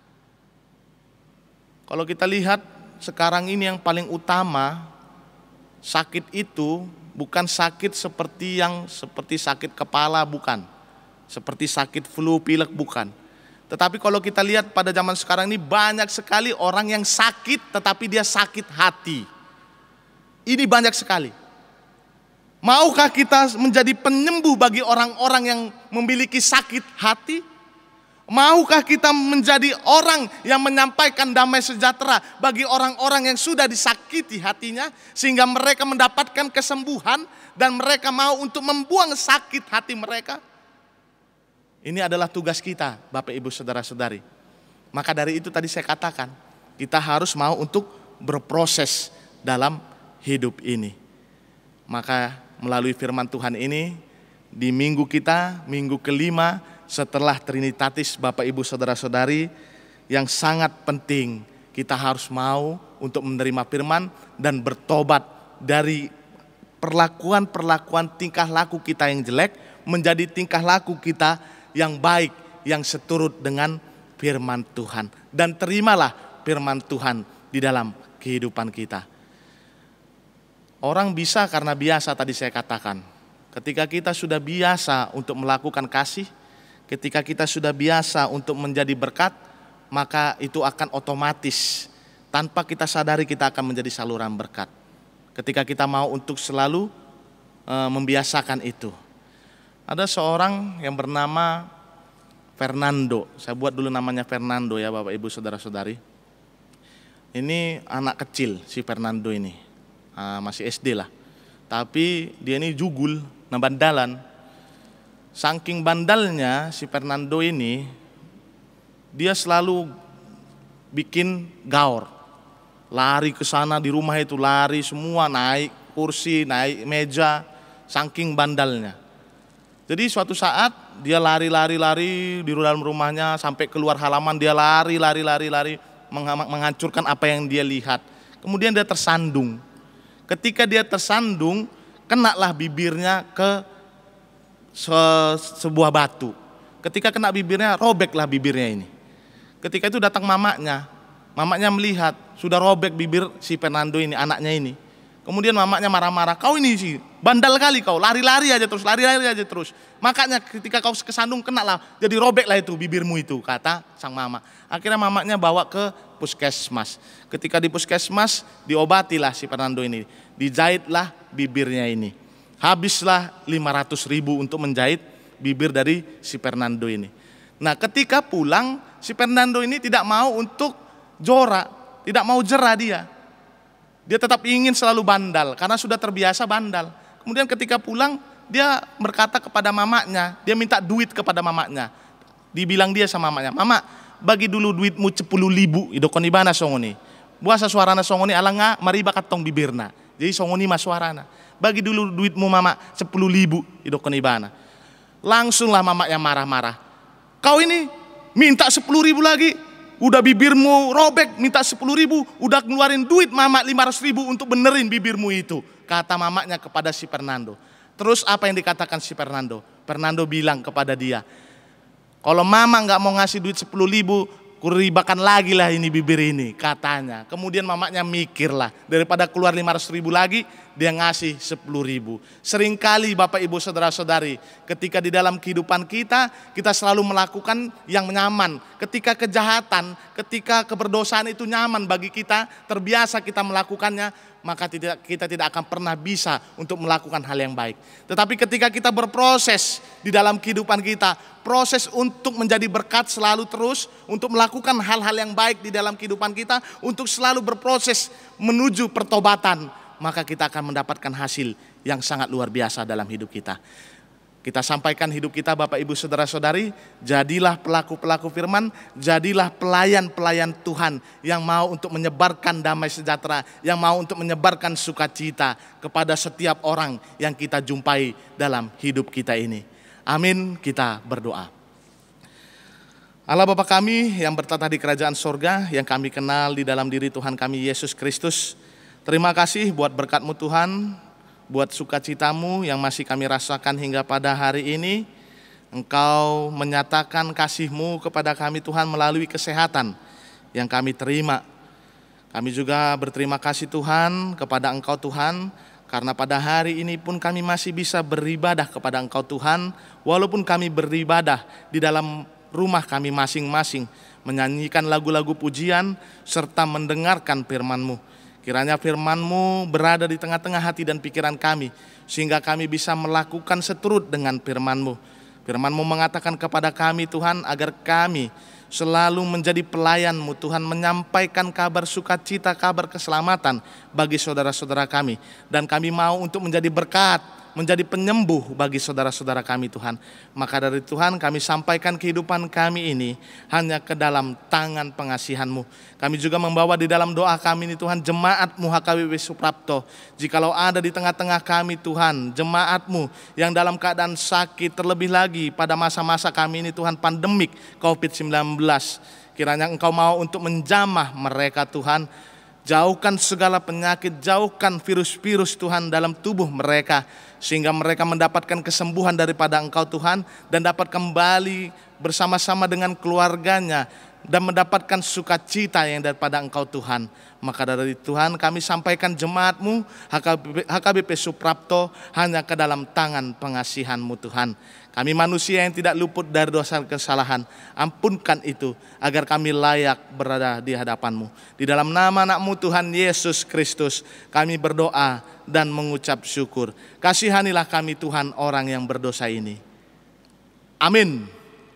Kalau kita lihat sekarang ini yang paling utama, sakit itu bukan sakit seperti yang seperti sakit kepala, bukan. Seperti sakit flu, pilek, bukan. Tetapi kalau kita lihat pada zaman sekarang ini banyak sekali orang yang sakit tetapi dia sakit hati. Ini banyak sekali. Maukah kita menjadi penyembuh bagi orang-orang yang memiliki sakit hati? Maukah kita menjadi orang yang menyampaikan damai sejahtera bagi orang-orang yang sudah disakiti hatinya, sehingga mereka mendapatkan kesembuhan dan mereka mau untuk membuang sakit hati mereka? Ini adalah tugas kita Bapak Ibu Saudara-saudari. Maka dari itu tadi saya katakan, kita harus mau untuk berproses dalam hidup ini. Maka melalui firman Tuhan ini, di minggu kita, minggu kelima setelah Trinitatis Bapak Ibu Saudara-saudari, yang sangat penting kita harus mau untuk menerima firman dan bertobat dari perlakuan-perlakuan tingkah laku kita yang jelek menjadi tingkah laku kita yang baik, yang seturut dengan firman Tuhan. Dan terimalah firman Tuhan di dalam kehidupan kita. Orang bisa karena biasa tadi saya katakan. Ketika kita sudah biasa untuk melakukan kasih, ketika kita sudah biasa untuk menjadi berkat, maka itu akan otomatis tanpa kita sadari kita akan menjadi saluran berkat. Ketika kita mau untuk selalu e, membiasakan itu. Ada seorang yang bernama Fernando. Saya buat dulu namanya Fernando ya Bapak Ibu Saudara-saudari. Ini anak kecil si Fernando ini, e, masih S D lah. Tapi dia ini jugul, nah bandalan. Saking bandalnya si Fernando ini, dia selalu bikin gaor. Lari ke sana di rumah itu, lari semua, naik kursi, naik meja, saking bandalnya. Jadi suatu saat dia lari-lari-lari di dalam rumahnya, sampai keluar halaman dia lari-lari-lari-lari menghancurkan apa yang dia lihat. Kemudian dia tersandung. Ketika dia tersandung, kenalah bibirnya ke se sebuah batu. Ketika kena bibirnya, robeklah bibirnya ini. Ketika itu datang mamanya. Mamanya melihat, sudah robek bibir si Fernando ini, anaknya ini. Kemudian mamanya marah-marah, kau ini sih bandal kali kau, lari-lari aja terus, lari-lari aja terus. Makanya ketika kau kesandung kenalah, jadi robeklah itu bibirmu itu, kata sang mama. Akhirnya mamanya bawa ke puskesmas. Ketika di puskesmas, diobatilah si Fernando ini. Dijahitlah bibirnya ini. Habislah lima ratus ribu untuk menjahit bibir dari si Fernando ini. Nah ketika pulang, si Fernando ini tidak mau untuk jora, tidak mau jerah dia. Dia tetap ingin selalu bandal, karena sudah terbiasa bandal. Kemudian ketika pulang, dia berkata kepada mamanya, dia minta duit kepada mamanya. Dibilang dia sama mamanya, mama bagi dulu duitmu sepuluh ribu, idokon ibana songoni. Buasa suarana songoni alanga mariba katong bibirna. Jadi songoni mas suarana. Bagi dulu duitmu mama sepuluh ribu, idokon ibana. Langsunglah mama yang marah-marah. Kau ini minta sepuluh ribu lagi, udah bibirmu robek, minta sepuluh ribu, udah ngeluarin duit mama lima ratus ribu untuk benerin bibirmu itu, kata mamanya kepada si Fernando. Terus apa yang dikatakan si Fernando? Fernando bilang kepada dia, kalau mama nggak mau ngasih duit sepuluh ribu, kuribakan lagi lah ini bibir ini, katanya. Kemudian mamanya mikirlah, daripada keluar lima ratus ribu lagi, dia ngasih sepuluh ribu. Seringkali Bapak Ibu Saudara-saudari, ketika di dalam kehidupan kita, kita selalu melakukan yang nyaman. Ketika kejahatan, ketika keberdosaan itu nyaman bagi kita, terbiasa kita melakukannya, maka tidak, kita tidak akan pernah bisa untuk melakukan hal yang baik. Tetapi ketika kita berproses di dalam kehidupan kita, proses untuk menjadi berkat selalu terus, untuk melakukan hal-hal yang baik di dalam kehidupan kita, untuk selalu berproses menuju pertobatan, maka kita akan mendapatkan hasil yang sangat luar biasa dalam hidup kita. Kita sampaikan hidup kita Bapak Ibu Saudara-saudari, jadilah pelaku-pelaku firman, jadilah pelayan-pelayan Tuhan yang mau untuk menyebarkan damai sejahtera, yang mau untuk menyebarkan sukacita kepada setiap orang yang kita jumpai dalam hidup kita ini. Amin, kita berdoa. Allah Bapa kami yang bertata di kerajaan sorga, yang kami kenal di dalam diri Tuhan kami Yesus Kristus, terima kasih buat berkat-Mu Tuhan, buat sukacitamu yang masih kami rasakan hingga pada hari ini. Engkau menyatakan kasih-Mu kepada kami Tuhan melalui kesehatan yang kami terima. Kami juga berterima kasih Tuhan kepada Engkau Tuhan, karena pada hari ini pun kami masih bisa beribadah kepada Engkau Tuhan, walaupun kami beribadah di dalam rumah kami masing-masing, menyanyikan lagu-lagu pujian serta mendengarkan firman-Mu. Kiranya firman-Mu berada di tengah-tengah hati dan pikiran kami, sehingga kami bisa melakukan seturut dengan firman-Mu. Firman-Mu mengatakan kepada kami Tuhan, agar kami selalu menjadi pelayan-Mu Tuhan, menyampaikan kabar sukacita, kabar keselamatan bagi saudara-saudara kami. Dan kami mau untuk menjadi berkat, menjadi penyembuh bagi saudara-saudara kami Tuhan. Maka dari Tuhan kami sampaikan kehidupan kami ini hanya ke dalam tangan pengasihan-Mu. Kami juga membawa di dalam doa kami ini Tuhan, jemaat-Mu H K W W Suprapto. Jikalau ada di tengah-tengah kami Tuhan, jemaat-Mu yang dalam keadaan sakit, terlebih lagi pada masa-masa kami ini Tuhan pandemik covid sembilan belas. Kiranya Engkau mau untuk menjamah mereka Tuhan. Jauhkan segala penyakit, jauhkan virus-virus Tuhan dalam tubuh mereka, sehingga mereka mendapatkan kesembuhan daripada Engkau Tuhan, dan dapat kembali bersama-sama dengan keluarganya, dan mendapatkan sukacita yang daripada Engkau Tuhan. Maka dari Tuhan kami sampaikan jemaat-Mu H K B P Suprapto hanya ke dalam tangan pengasihan-Mu Tuhan. Kami manusia yang tidak luput dari dosa kesalahan, ampunkan itu agar kami layak berada di hadapan-Mu. Di dalam nama anak-Mu Tuhan Yesus Kristus kami berdoa dan mengucap syukur. Kasihanilah kami Tuhan orang yang berdosa ini. Amin.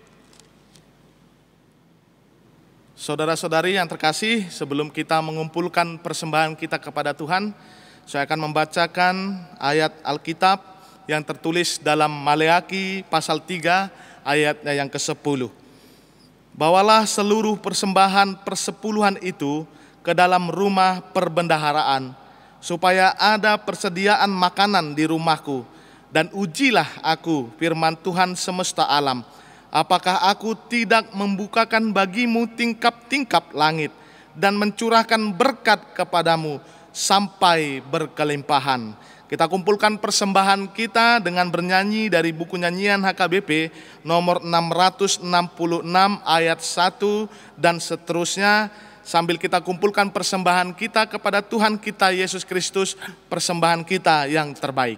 Saudara-saudari yang terkasih, sebelum kita mengumpulkan persembahan kita kepada Tuhan, saya akan membacakan ayat Alkitab yang tertulis dalam Maleaki pasal tiga ayatnya yang kesepuluh. Bawalah seluruh persembahan persepuluhan itu ke dalam rumah perbendaharaan, supaya ada persediaan makanan di rumahku, dan ujilah aku, firman Tuhan semesta alam, apakah aku tidak membukakan bagimu tingkap-tingkap langit dan mencurahkan berkat kepadamu sampai berkelimpahan. Kita kumpulkan persembahan kita dengan bernyanyi dari buku nyanyian H K B P nomor enam ratus enam puluh enam ayat satu dan seterusnya. Sambil kita kumpulkan persembahan kita kepada Tuhan kita Yesus Kristus, persembahan kita yang terbaik.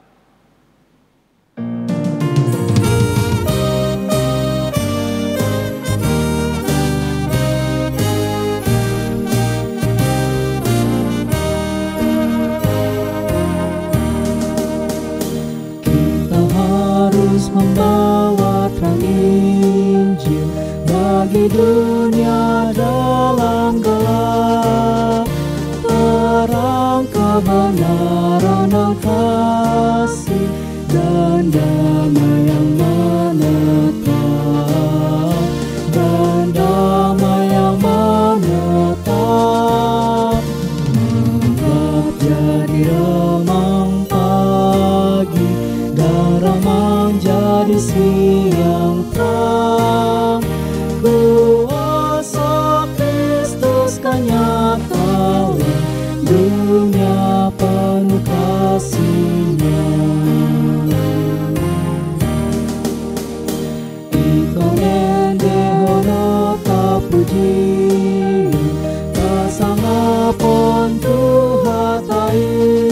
Membawa terang Injil bagi dunia dalam gelap, terang kebenaran dan kasih dan damai yang menetap, dan damai yang menetap, menganggap jadi remang pagi dan remang jadi siang terang. Kuasa Kristus kan nyata, dunia penuh kasih-Nya. Ikon ende hono tapuji, kasangapon tuhatai,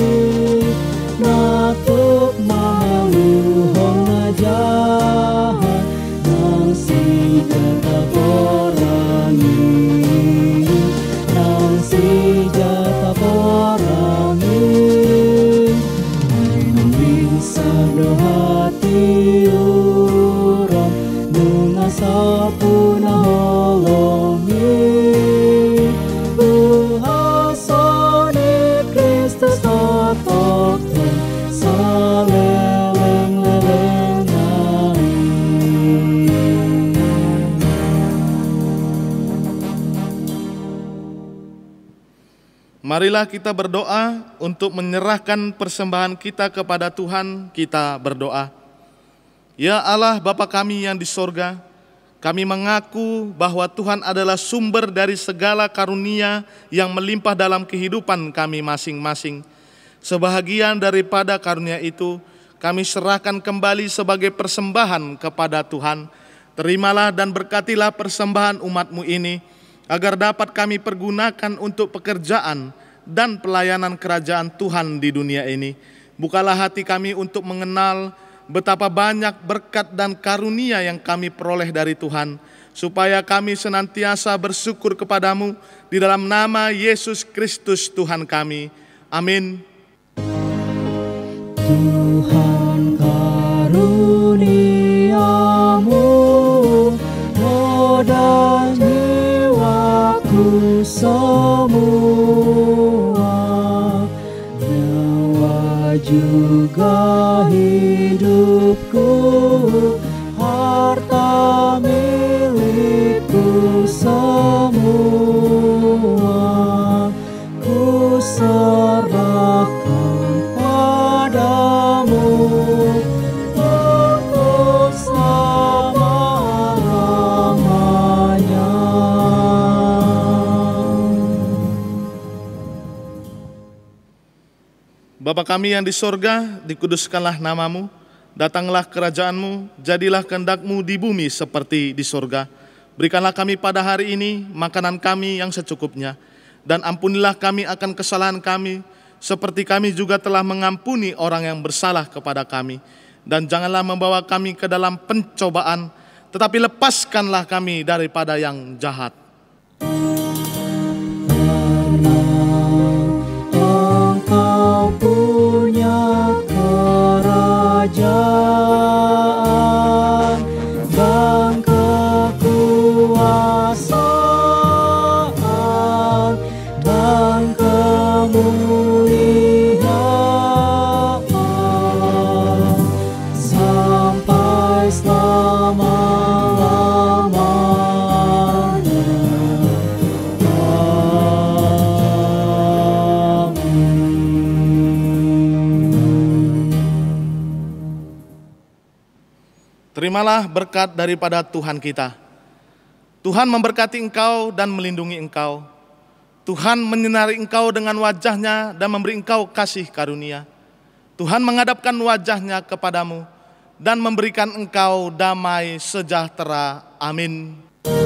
natuk maluhong najahat, nang si jata porangi, nang si jata porangi, nang bisa dohati urang, nunga sapuna holongi, kuhasone Kristus otok saleleng-leleng nai. Marilah kita berdoa untuk menyerahkan persembahan kita kepada Tuhan. Kita berdoa. Ya Allah Bapa kami yang di sorga, kami mengaku bahwa Tuhan adalah sumber dari segala karunia yang melimpah dalam kehidupan kami masing-masing. Sebahagian daripada karunia itu kami serahkan kembali sebagai persembahan kepada Tuhan. Terimalah dan berkatilah persembahan umat-Mu ini, agar dapat kami pergunakan untuk pekerjaan dan pelayanan kerajaan Tuhan di dunia ini. Bukalah hati kami untuk mengenal betapa banyak berkat dan karunia yang kami peroleh dari Tuhan, supaya kami senantiasa bersyukur kepadamu di dalam nama Yesus Kristus Tuhan kami. Amin. Tuhan karuniamu, roda jiwaku semua, nyawa juga hidupku, harta milikku semua, ku serahkan padamu untuk selama-lamanya. Bapa kami yang di sorga, dikuduskanlah namamu, datanglah kerajaan-Mu, jadilah kehendak-Mu di bumi seperti di sorga. Berikanlah kami pada hari ini makanan kami yang secukupnya, dan ampunilah kami akan kesalahan kami, seperti kami juga telah mengampuni orang yang bersalah kepada kami. Dan janganlah membawa kami ke dalam pencobaan, tetapi lepaskanlah kami daripada yang jahat. Engkau punya kerajaan dan kekuasaan dan kemuliaan sampai selama-lamanya. Terimalah berkat daripada Tuhan kita. Tuhan memberkati engkau dan melindungi engkau. Tuhan menyinari engkau dengan wajahnya dan memberi engkau kasih karunia. Tuhan menghadapkan wajahnya kepadamu dan memberikan engkau damai sejahtera. Amin.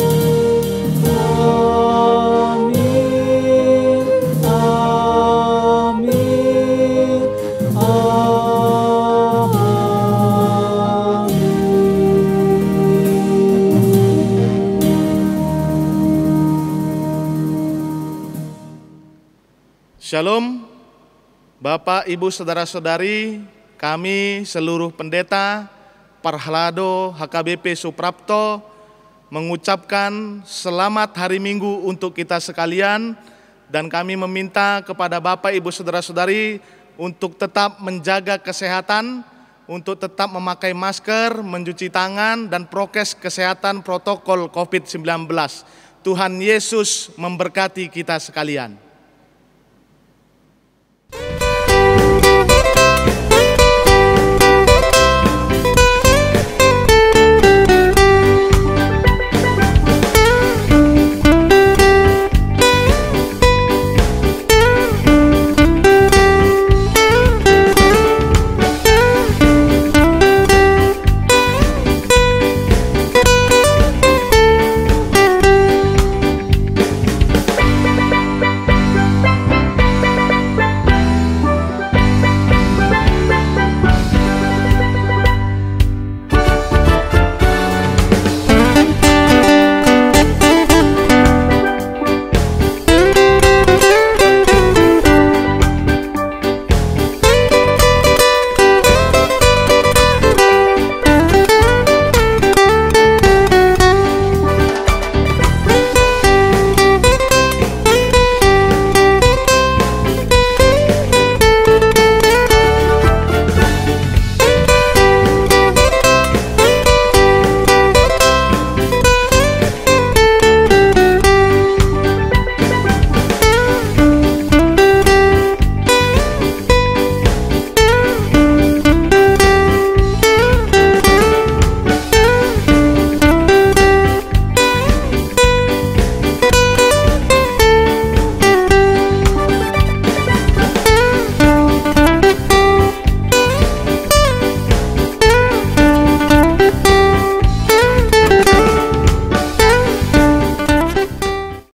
Shalom, Bapak, Ibu, Saudara-saudari, kami seluruh pendeta, Parhalado, H K B P Suprapto, mengucapkan selamat hari Minggu untuk kita sekalian, dan kami meminta kepada Bapak, Ibu, Saudara-saudari untuk tetap menjaga kesehatan, untuk tetap memakai masker, mencuci tangan, dan prokes kesehatan protokol covid sembilan belas. Tuhan Yesus memberkati kita sekalian.